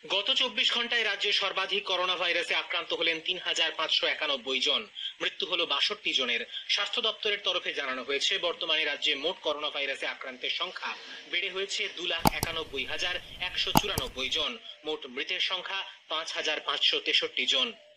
গত 24 ঘন্টায় রাজ্যে সর্বাধিক করোনা ভাইরাসে আক্রান্ত হলেন ৩,৫৯১ জন। মৃত্যু হলো ৬২ জনের। স্বাস্থ্য দপ্তরের তরফে জানানো হয়েছে, বর্তমানে রাজ্যে মোট করোনা ভাইরাসে আক্রান্তের সংখ্যা বেড়ে হয়েছে ২,৯১,১৯৪ জন। মোট মৃতের সংখ্যা ৫,৫৬৩ জন।